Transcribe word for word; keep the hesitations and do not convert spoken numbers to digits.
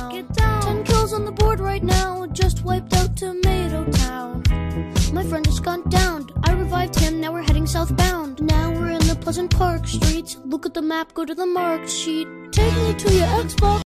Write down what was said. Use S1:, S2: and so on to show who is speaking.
S1: down. Get down. Ten kills on the board right now, just wiped out Tomato Town. My friend just got downed, I revived him, now we're heading southbound. Now we're in the Pleasant Park streets, look at the map, go to the marked sheet. Take me to your Xbox.